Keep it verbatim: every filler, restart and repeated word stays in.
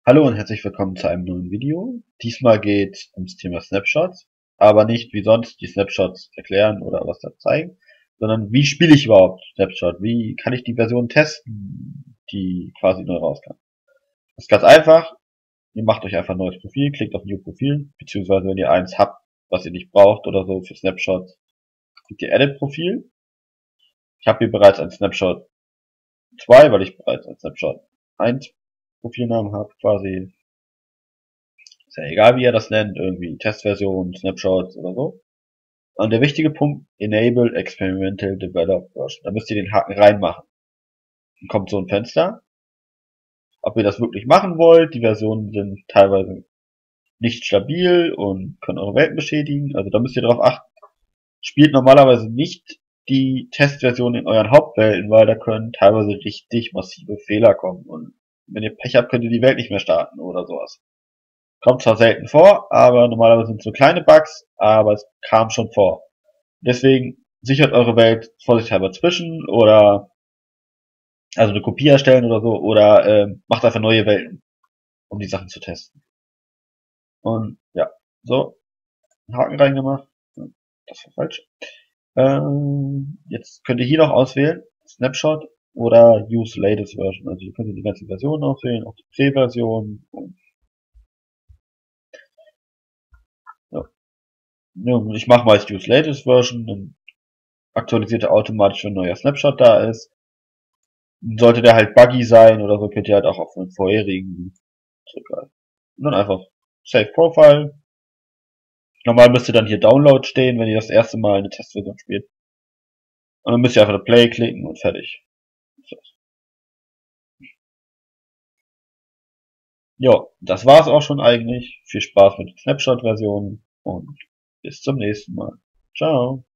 Hallo und herzlich willkommen zu einem neuen Video. Diesmal geht es ums Thema Snapshots, aber nicht wie sonst die Snapshots erklären oder was da zeigen, sondern wie spiele ich überhaupt Snapshot? Wie kann ich die Version testen, die quasi neu rauskam? Das ist ganz einfach. Ihr macht euch einfach ein neues Profil, klickt auf New Profil, beziehungsweise wenn ihr eins habt, was ihr nicht braucht oder so für Snapshots, klickt ihr Edit Profil. Ich habe hier bereits ein Snapshot zwei, weil ich bereits ein Snapshot eins Profilnamen habe, quasi. Ist ja egal, wie ihr das nennt, irgendwie Testversion, Snapshots oder so. Und der wichtige Punkt, Enable Experimental Develop Version. Da müsst ihr den Haken reinmachen. Dann kommt so ein Fenster. Ob ihr das wirklich machen wollt, die Versionen sind teilweise nicht stabil und können eure Welten beschädigen. Also da müsst ihr darauf achten. Spielt normalerweise nicht die Testversion in euren Hauptwelten, weil da können teilweise richtig massive Fehler kommen. Und wenn ihr Pech habt, könnt ihr die Welt nicht mehr starten oder sowas. Kommt zwar selten vor, aber normalerweise sind es so kleine Bugs, aber es kam schon vor. Deswegen sichert eure Welt vorsichtshalber zwischen oder also eine Kopie erstellen oder so oder ähm, macht einfach neue Welten, um die Sachen zu testen. Und ja, so, Haken reingemacht. Das war falsch. Ähm, jetzt könnt ihr hier noch auswählen, Snapshot oder Use Latest Version. Also ihr könnt die ganzen Versionen auswählen, auch die Pre-Version. Ja. Ja, ich mache meist Use Latest Version, dann aktualisiert er automatisch, wenn ein neuer Snapshot da ist. Sollte der halt buggy sein oder so, könnt ihr halt auch auf den vorherigen zurückgreifen. Und dann einfach Save Profile. Normal müsste dann hier Download stehen, wenn ihr das erste Mal eine Testversion spielt. Und dann müsst ihr einfach Play klicken und fertig. Ja, das war's auch schon eigentlich. Viel Spaß mit den Snapshot-Versionen und bis zum nächsten Mal. Ciao.